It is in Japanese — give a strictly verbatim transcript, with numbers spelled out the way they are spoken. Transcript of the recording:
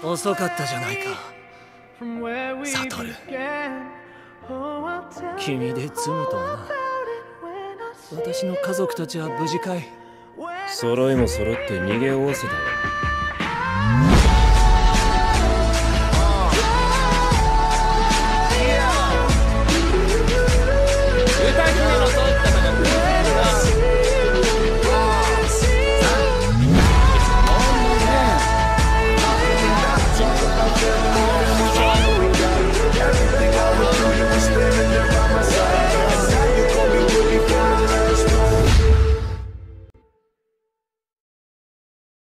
遅かったじゃないか、サトル。君で済むとはな。私の家族たちは無事かい？ 揃いも揃って逃げおおせたよ。